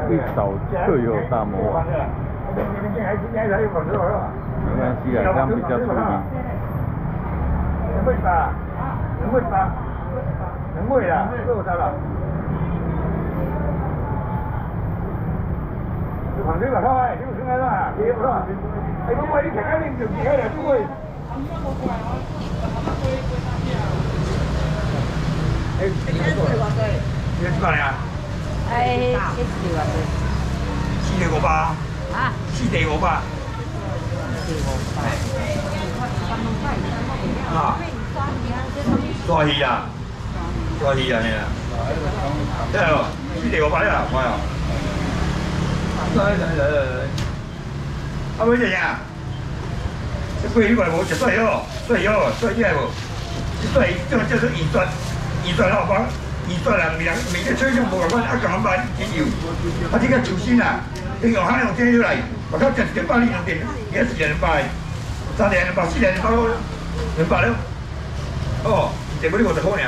一早就有大魔王。没关系啊，这样比较出名。 能喂啦，肉它了。旁边个好哎，你有听到啦？别不啦，哎，我喂你看看你就别了，就喂。哎，你看多少岁？你几块呀？ 哎，1多少岁 ？4.58。 啊 ？4.58。啊。大鱼啊！大鱼啊，嘿啦。对哦，4.58啦，快哦。来，啊，尾只呀？这过鱼块无食水哦，水哦，水起来无？这水叫做盐酸，盐酸好帮，盐酸人每个吹上无共款，啊，共买天油，啊，这个球心啊，用海用天油来，我靠，1包你2点，也是2包，3点2包，4点2包，2包了。哦，一部你50块尔。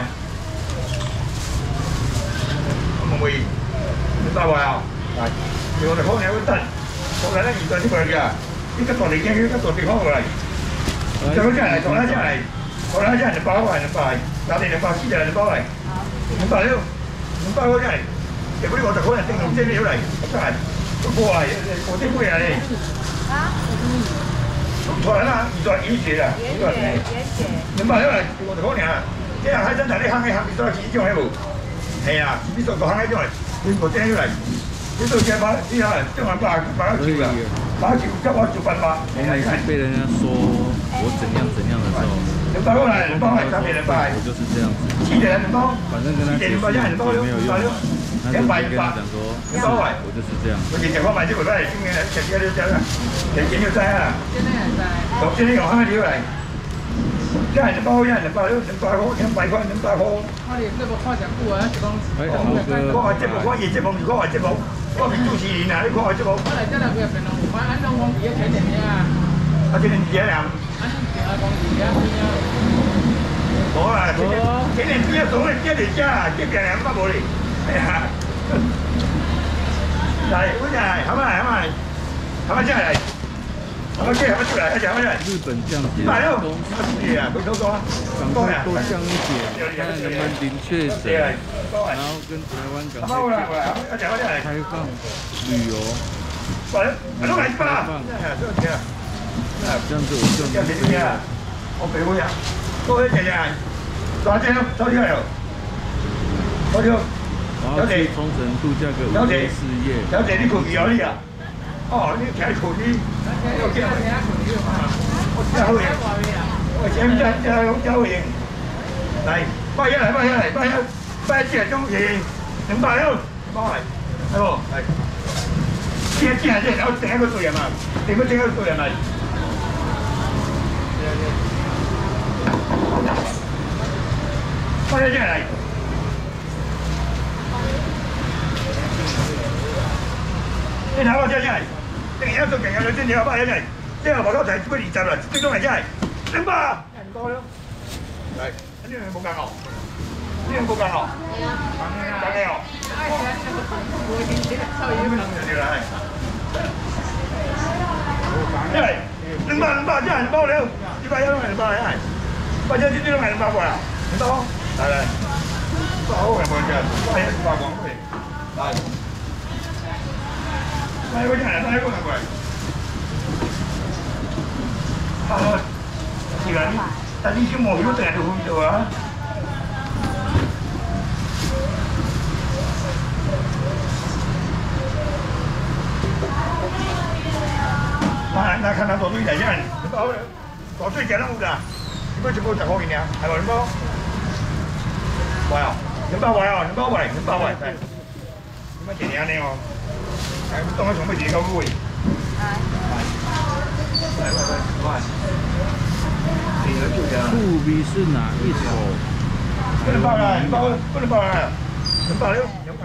问问，2包外哦，来。50块尔稳等，后来咱盐酸你过来个，你个大地鸡，你个大地方过来，再过来，再来，后来再2包来，2包来，3点2包，4点2包来，2包了，2包过来，一部你50块尔，定6点来，再来，哇，5点几啊嘞？啊？出来啦，盐酸盐血啦，盐血，2包了来50块尔，这样海参台你烘的烘比较起种的无？系啊，比较大烘那种的，5点来。你做这把，你看，这玩把球啊，把球叫我就办法。 每次被人家说我怎样的时候 ，2包过来，2包来，3点2包来。 我就是这样子。 7点2包， 反正跟他解释 2包没有用。他就跟他讲说，2包来，我就是这样。 我以前我买这个来，今年前几日这样，前就知啊。昨天用海料来。这2包，2包了，200块，200块。 我连这个看上久啊，是讲。 我节目，我热节目，我节目。我是主持人啊，你看我这个。我来这来不要变咯，我按照往底下前点啊。 啊，这个底下呀。 按照往底下边啊。 无啊，前点底下总是接着吃啊，这边2包无哩。哎呀。来，我来，好嘛，这来。好嘛，这出来， 日本酱汁东西啊，不多啊， 赶快多降一点，看能不能零确诊，然后跟台湾赶快开放旅游，开放，这样子我就能吃了。 我北位啊，多一点点，抓紧，抓起来哟，抓紧。 我要去冲绳度假个5天4夜。 小姐，你困去哪里啊？哦，你听困去。我听我听好嘢，我前面真好嘢。嚟，拜一隻中嘢，2包了，2包嚟，係喎，係。我整一個做人啊，點樣整一個做人嚟？拜一隻嚟。你睇我隻嚟。定一做勁有2千200包一嚟，即係話嗰台嗰20啦，最終係真係2包，人多咯。係，呢樣冇間哦，呢樣冇間哦。係啊，間嘅哦。會點收嘢咁樣？係。因為2包真係2包了，110係2包係，或者呢啲都係2包過啦，2包，嚟，好嘅冇嘅，係2包講嚟，係。来，我进来，来过来过来。好，是啊，但你去摸鱼在都会做啊。那看他做对来讲，做对简单有啦，你不全部10块钱啊？系咪2包？喂哦，2包喂哦，2包喂，2包喂，係。點解點樣呢？哦？當佢從乜嘢溝會？ 兔鼻是哪一首？ 不能报了，不能报了，2包了。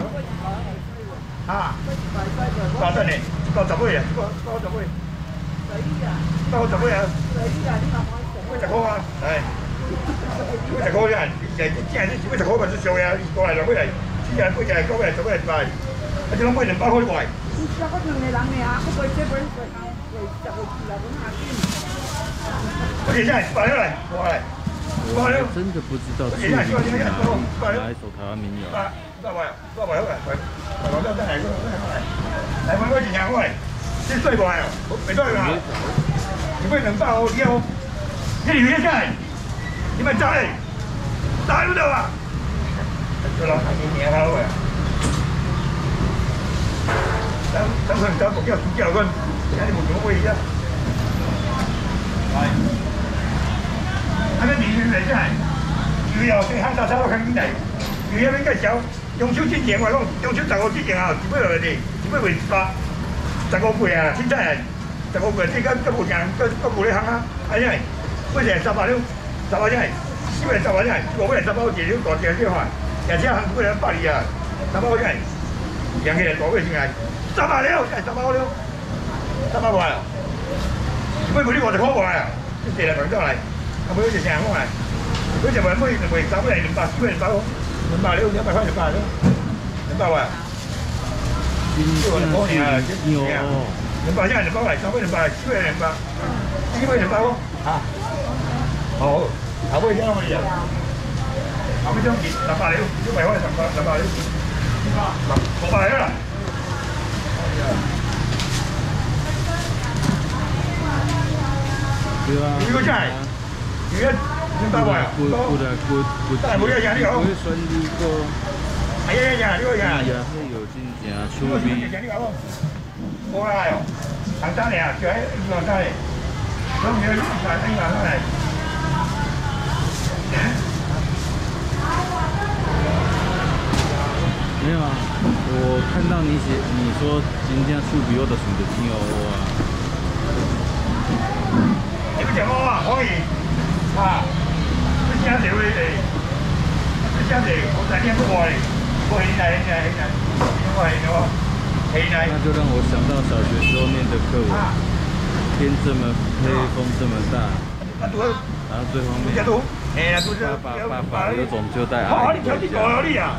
啊？8真嘅，10尾啊，10尾。10尾啊？10塊啊，係。10塊啫，即係10塊咪就少呀，過嚟2尾嚟，只係8隻9隻10尾嚟賣。 这拢买200块外。 你只个2个人的啊，我买这本10个都拿去。 我现在100来，过来。 我还真的不知道处理去哪一首台湾民谣。 100块，100块好来，来，再来，来，我几样过来，这最贵哦，袂对啦，你买200哦，你哦，这里面下来，你们找嘞，找不到啊，对了，年好诶，咱可能找不叫主教棍，家里无什么位呀，来，那年来下来，主要对汉大差不多看起来，有遐边介绍。中秋之前我讲，中秋15之前啊，一尾落去，一尾袂18，15月啊，凊彩啊，15月这个无行，无咧行啊，啊啥？尾是18了，18啥？4月18啥？5月18节了，大节了哈，而且行过来8里啊，18啥？行起来大月先来，18了，才18了，18块啊，一尾卖你50块外啊，这地来买倒来，啊买就成块，买就买3月200，4月200块。200了，200块200了，200块。 金价牛 ，200现在200块，3月200，4月200，1月200哦。啊，好，后尾怎么样？後尾將200了，100塊200了，500了啦。 對啊。 如果真係，如果200塊啊，但係冇一樣呢個。 算呢個。 係啊，呢個呀。 也是有真正趣味。 冇啦哟，行山嚟啊，住喺行山嚟，咁你去行山嚟。 没有啊，我看到你说今天出比我的选择挺有啊。 你不讲我啊，可以啊，你讲谁会的？你讲谁？我在念不过嘞，我现在，我现在， 那就让我想到小学时候念的课文，天这么黑，风这么大，然后最后面，爸爸有种就带阿姨回家。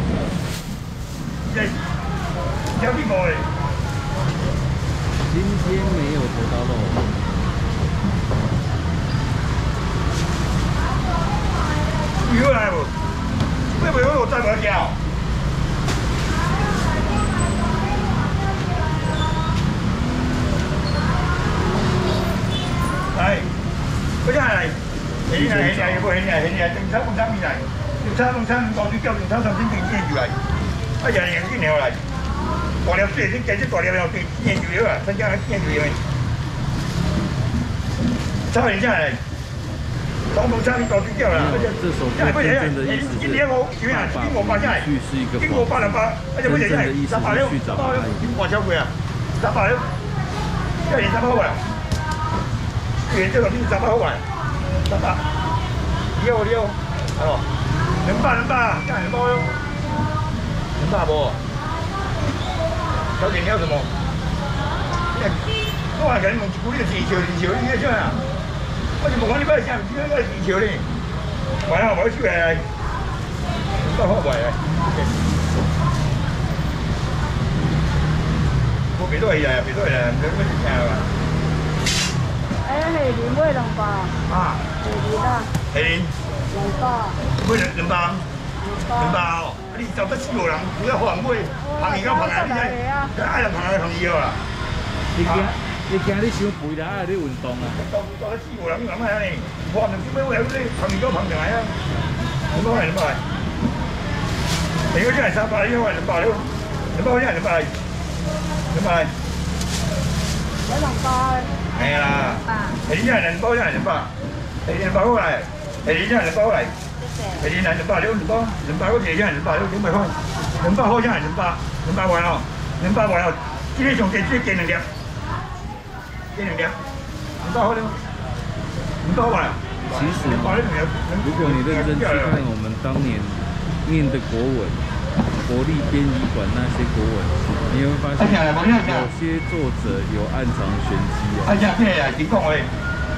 今天没有头刀肉。 鱼来不？会不会我再不要钓？来，不下来，起来，不起来，警察放上面来，警察高水叫警察上先进见住来，啊人进来来，大粒水先加只大粒了，见住了啊，增加见住了。差一下来，总统差你高水叫啦， 这首歌真正的意思是爸爸去是一个谎言，真正的意思是去找阿姨。 我超贵啊，300了，叫你300块。原这个你300块，300，溜，哦，200，干200哟，200不？小姐你要什么？我还跟你问一句，你地球，你在啥啊？我就问讲你买啥？你买地球呢？买啊，买出来，200块买来。我别多呀，别多呀，你我就听啦。 哎，下年买200。 啊。下年啦。下年。200。200哦，你找得4个人，不要换买，便宜到便宜，你爱就便宜便宜啦。 你惊你伤肥啦，爱你运动啊？ 找得4个人，你諗下呢？我唔知咩位，你便宜到便宜啊！200塊，200塊。你嗰啲係300，呢個係200了，200嗰啲係200，200。 買200。 係啦。係呢啲係200，呢啲係200，係200過嚟，係呢啲係200過嚟。係呢係200了，200嗰啲係200了，200塊，200塊真係200塊哦，200塊哦，呢啲仲幾幾2粒。200塊了，200塊啊！ 其實，如果你認真去看我們當年念的國文、國立編譯館那些國文，你會發現有些作者有暗藏玄機啊！ 哎呀，咩啊？點講我哋？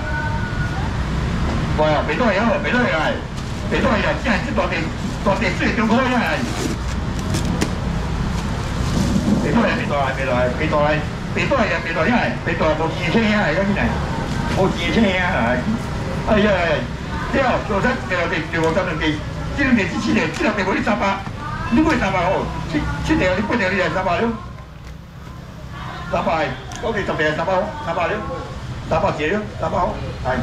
喂啊！別多嘢咯，別多嘢嚟，別多嘢嚟，真係大地水中開啦！ 无钱车啊，而家进来，无钱车啊，哎呀，了，做啥就无3两地，这两地7个，这两地无你300，你买300好，7条你8条你来300了，300，我哋10条300了，300一了，300好，係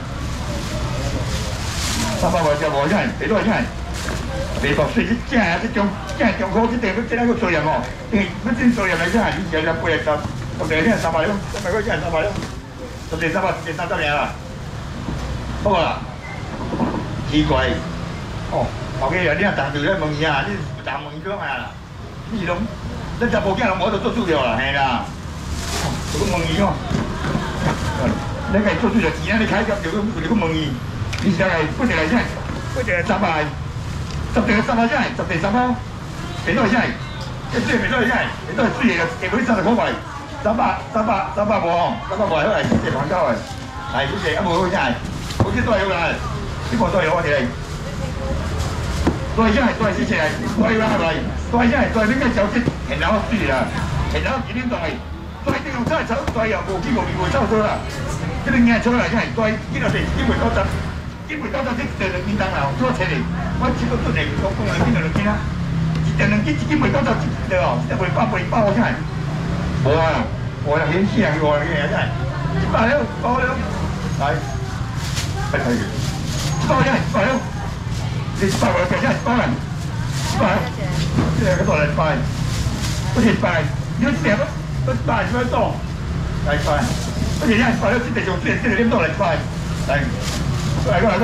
300就無錢，幾多錢？未博稅即係中科即地即係個稅人喎，乜先稅人嚟啫？以前就810條先係300了，咪嗰先係300了，10條300年啦，不過啦，奇怪，哦，後邊有啲人賺住咧問伊啊，你賺問伊講啊，你攏，你就無見人冇得做主料啦，係啦，就咁問伊講，你係做主料錢啊，你開咗就咁問伊，你就係8條嚟先，8條300。10條300先，10條300，幾多先？一水幾多先？你都係水嘅，基本上係好貴，300無哦，300無係好嚟，即係廣州嘅，係即係一無好先係，好似都係好嘅，呢個都係好嘅嚟，都係先係都係之前係都係啦係咪？都係先係都係呢個手機平樓水啦，平樓幾點都係，都係呢種真係走，都係由無機無收咗啦，呢啲嘢出嚟真係都係呢個地基本都得。基本到即係2斤啦，做出嚟，我接到出嚟講2斤就2斤啦，一2斤基本到就對哦，一杯8杯包真係，冇啊，我又顯示人嘅嘢真係，100了，包了，係，係包真係100了，你100個真係包人，100，即係嗰度嚟100，嗰條100，你成日都100咁樣多，係100，嗰條真係100了，即係仲即係點多嚟100，係。過來，你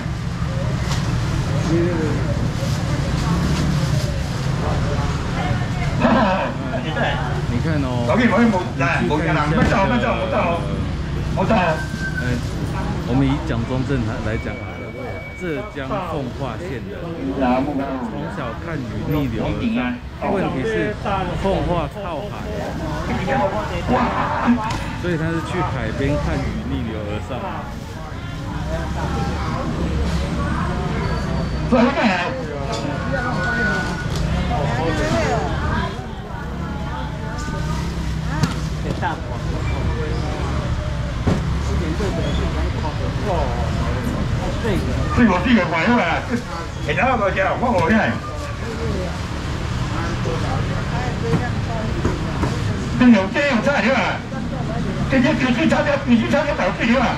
看哦，我们以蒋中正来讲好了，浙江奉化县的，从小看雨逆流而上，问题是奉化靠海，所以他是去海边看雨逆流而上。 做乜嘢？水我水嘅貴啊嘛，其他個嘢我冇真係。跟住這樣真係啊！跟住必須差啲投資啊！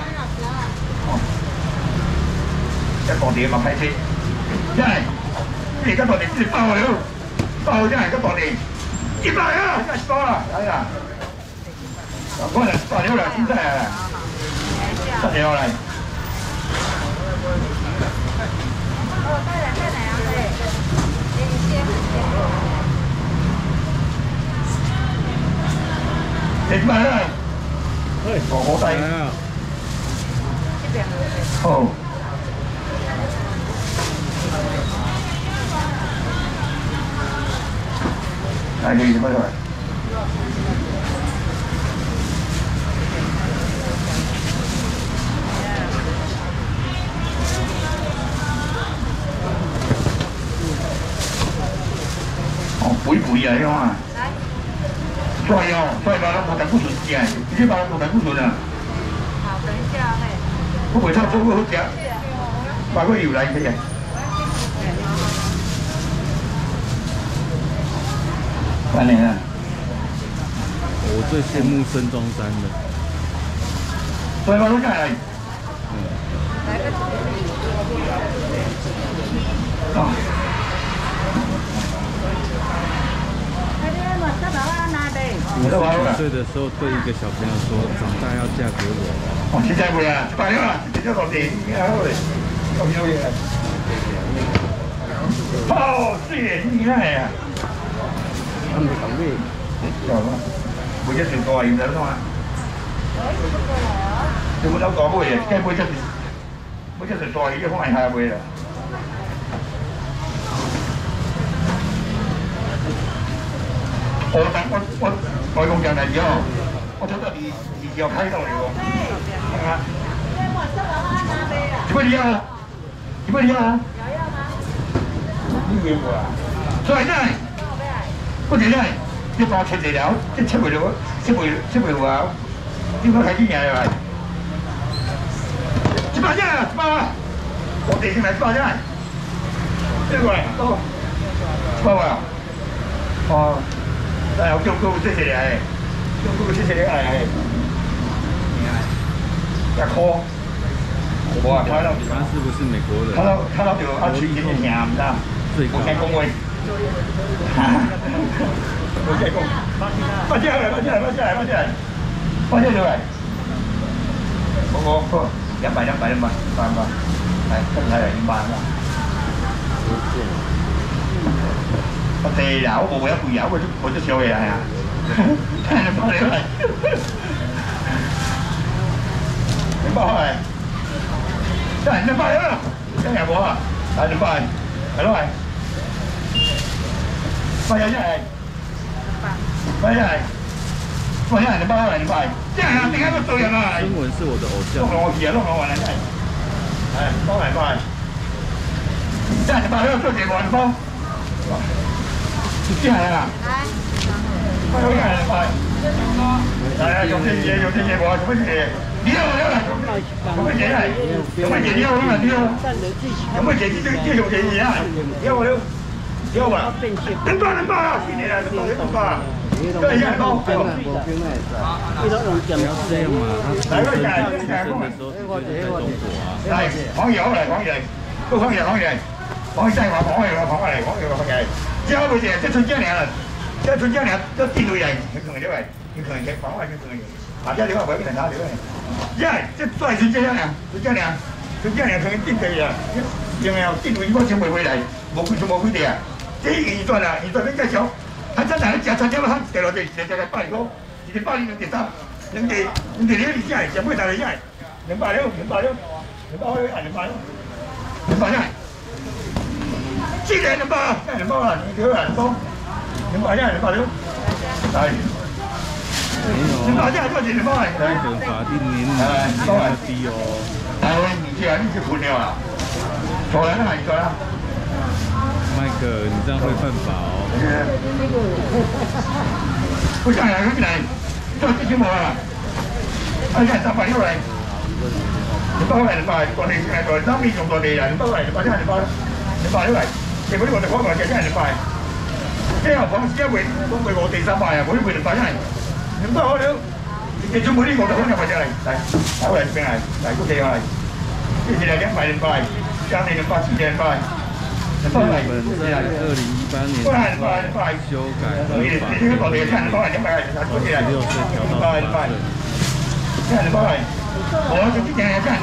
一個地咪批車，真係，而家當地先包了，包真係而家當地100啊，真係多啦，哎呀，嗰日包了啦，真係啊，7條嚟。100啦，好低啊，好。係你點樣嚟？哦，肥啊呢種啊！帥哦，帥吧，冇膽固醇嘅，直接把冇膽固醇啊！好，等一下嘿。我袂差，做好食，把個油來可以。3年啊！ 我最羡慕孙中山的。 所以我都下來。 50岁的时候，对一个小朋友说：“长大要嫁给我。” 哦，现在不啦，100了啦，这叫老弟，你好嘞，好漂亮。哦，是，你看呀。唔同咩？有啊，每一條袋要兩啊。你冇手袋杯嘅，跟每一條袋已經放喺下杯啦。我外公講係點啊？我睇到二號開到嚟喎。係啊。點解你要啊？點解你要啊？有要嗎？呢個啊，所以真係。不點真係， 你帮我切一了，这切袂了，切袂有啊，你要开始赢了。100只啊，100啊，我地先来100只，这过来，到100啊，哦，哎，我叫哥谢谢你哎，叫哥谢谢你哎，1块。 我看到他是不是美国人？ 看到就啊，嘴真是甜，唔知？我听讲话，我听讲，放起来，放起来，放起来，放起来，放起来！我200，来，跟来200啦。我地啦，我无为贵啊，我就烧嘅啦呀，看你放嚟嚟，你放嚟。 来，200了，这样无啊？来200，来落来，200下来，200下来，200下来，200，这样啊，顶下都做人啊！ 中文是我的偶像。 弄我去啊，弄我完了，来，200，这样200了，做几碗包？这样啊？来，200，来，有这些我什么些？ 你要来，有咩嘢嚟？有咩嘢要啦？你要有咩嘢？呢種嘢嘢啊？要我了，要我。200啊！今年啊，200。对，一人包。 不要这样嘛，他出生的时候就在中国啊。 嚟，講嘢好嚟，講嘢，都講嘢，講嘢，講真話，講嘢啦，講嚟，講嘢，講嘢。之後佢哋即係春節嚟啦，即係春節嚟都見到人，佢同人哋喂，佢同人哋講話，佢同人哋。 大家你話為乜人打你咧？因為即係都係算這樣啊，算這樣，算這樣同佢定地啊，因為定到應該錢未回嚟，冇規地啊。這現在啊，現在比較少，喺真係一隻產業啦，掉落地成隻係8年高，2.8年2.3，人哋呢啲真係就唔會大嚟，因為200了，今年200啊，今年200啊，你條人多，200了，係。 没有， 大家多钱？200。 日本法定年龄比较低哦。 台湾你这样你就混了啊？做人啊，你做啊？ 麦克，你这样会犯法哦。 不像人进来，做这些么啊？而且300又来，200来，国内来做，咱们用多地啊，200来，200又来，结果你我哋講話嘅真係200，即係房子一回都回我地300啊，我啲回200真係。 200好了，你做每呢個就可能或者嚟，嚟嚟邊嚟，嚟嗰地嚟，呢啲嚟200，加你200，400，200嚟。 日本在2018年修改合法你呢個地差200，嗰啲嚟 ，16岁调到18岁。 差200嚟，我做啲嘢差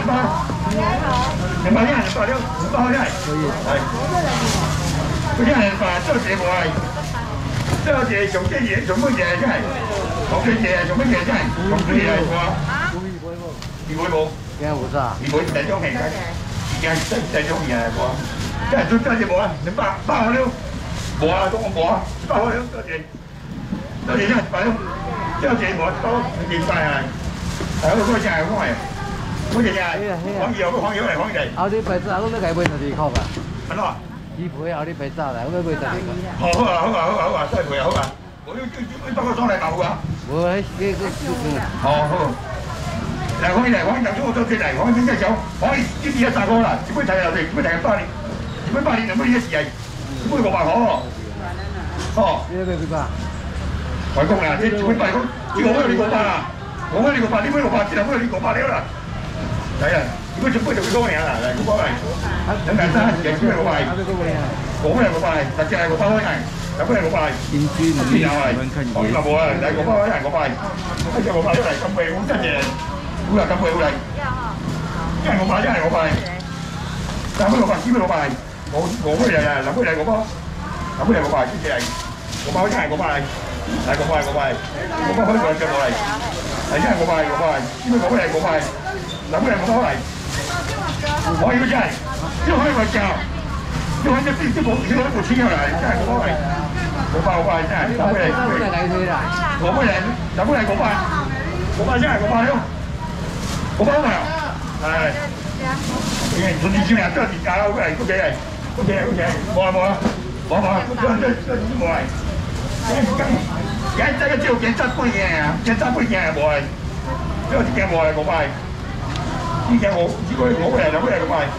200，200了，200好嚟，係。嗰啲係200，做嘢冇係，做嘢做啲嘢做乜嘢真係？ 做乜嘢？做乜嘢真係？做乜嘢嚟啩？二妹冇。點解冇咋？二妹第一張係㗎，而家第一張嘢嚟啩？真係做真係冇啊！200好了，冇啊，都我冇啊，200好了，多謝，多謝真係快咯，多謝冇多200係，係好多謝係講係，好謝謝，講嘢嚟講嘢。 後啲白炸，我都計買12塊㗎。 乜咯？ 二倍後啲白炸嚟，我都買12塊。 好啊，真係好啊。 我要包個裝嚟牛㗎。我好。嚟講嚟講，就我做出嚟，講邊隻手，講呢啲100個啦，只會睇下哋，只會睇下8年，只會8年就乜嘢事係，只會600可。哦。 呢個幾多？ 外公啊，只會8個，只我嗰啲600啊，我嗰啲600，呢杯600，只係嗰啲600了啦。係啊，如果全部就幾多年啦？嚟嗰個嚟，兩間山，只係600，我嗰係600，實際係600開係。 有咩600？ 鄰居，你喜歡看野史？冇啊，嚟500一人500，一隻500出嚟咁貴，好真嘢，好啦咁貴好嚟，一人500，一人500，三杯600，4杯600，我杯嚟啊，兩杯嚟500，兩杯嚟500，先至嚟500，一人500嚟，500開過隻過嚟，係一人500，4杯500嚟500，兩杯嚟500嚟，我要真係，因為可以話教。 因為啲冇錢入嚟，真係500嚟，500真係，兩杯嚟，我杯嚟，兩杯嚟500真係500了，500啊，係，你存錢嚟，真係跌價啦，好嚟，冇啊，冇，冇嚟， 今这个只有件8件啊，件8件无诶，只有一件无诶5块，一件只个5块，2块5块。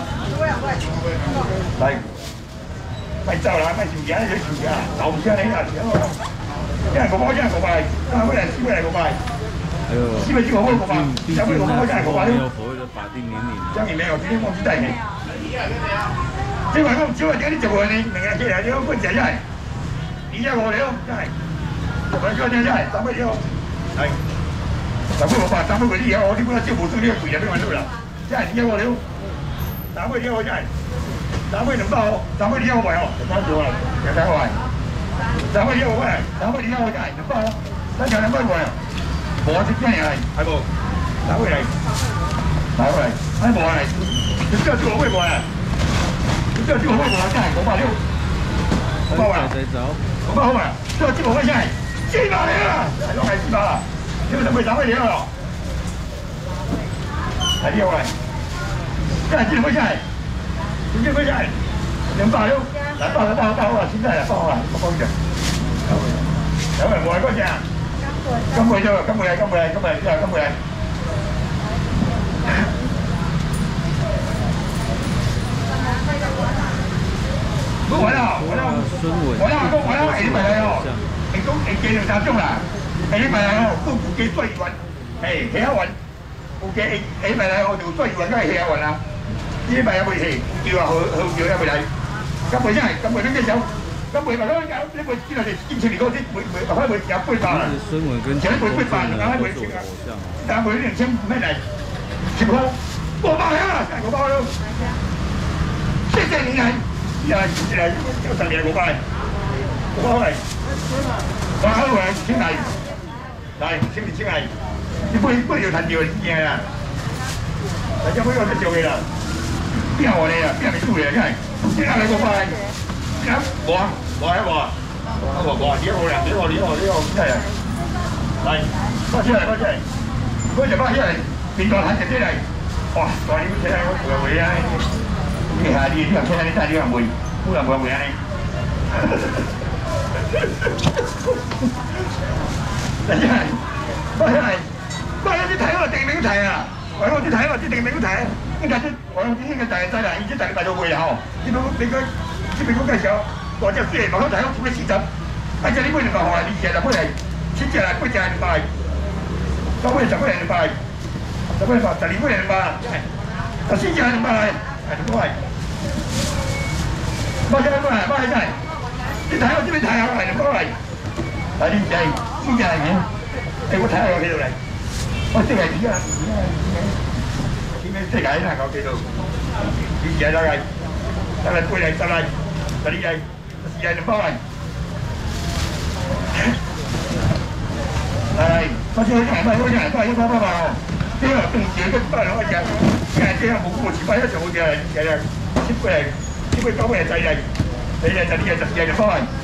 来，卖走啦，卖收件，你收件，老唔声你啦，一人5块，一人5块，3块4块5块。 还有，毕竟那没有所谓的法定年龄。 这样也没有，今天忘记带你。这晚上9月底你10月呢，2个起来你要滚起来，2只5了，来，10月9日来，3月了，来，3月500，3月你了，你不能少无数，你要贵了变完了啦，来2只5了，3月了来，3月200哦，3月200哦，200了，200块，3月200块，3月200块，200哦，3条200块哦。无啊，这几年来，还无，哪位来？哪位来？还无来？你这就我会无来？你这就我会无来？真系560，560啊，560啊，这这5块钱，400了，还落系400啦，你们准备3块了咯？来2块，这系几块钱？几块钱？200了，来包啊，现在来包啊，包一点，2块5块钱。今回啫，今回嚟，我啦，你咪嚟哦，你講你記兩3種啦，你咪嚟哦，都唔記衰運，氣下運，唔記你咪嚟我條衰運都係氣下運啦，呢咪有冇氣？叫啊，好叫有冇嚟？今回真係，今回都幾手。咁每個都有，你會知道你堅持嚟嗰啲開會有杯飯啦，前一杯杯飯，啱啱會食啊，但係每年請咩嚟？全部500啊，真係500咯，謝謝你係，有10年500，500嚟，我開會請嚟，嚟請嚟，你杯要騰掉嘢啦，大家杯我都做嘅啦，邊我哋啊，邊咪做嘅真係，邊係你500。冇啊，冇啊，冇啊，冇啊，幾好啦，幾好，真係啊！嚟，翻出嚟，嗰隻翻出嚟，變個睇隻出嚟，哇！再點睇下我會啊？你下啲啲人睇下你睇啲人會，冇人會啊你。嚟出嚟，翻出嚟，翻有啲睇我定名睇啊！我有啲睇我啲定名睇，應該啲我有啲應該大細啦，已經大到會啦嗬，你個。這邊講介紹，或者雖然冇好睇，我做咩試執？而且你每年買回來，你現在回來，7隻來8隻來買，10隻來買，10隻來12隻來買，14隻來買，係咁多係。買隻來買隻，你睇我這邊睇下係咁多係，係呢隻係嘅，誒我睇下我幾度嚟，我即係點解即係解啦？我幾度？呢隻啦係，得嚟杯嚟得嚟。tadi ai yang nampak kan ai pasal ni apa dia tunggu ke depan aja kan dia buku supaya jauh dia 7 kau boleh cari lagi tadi yang nampak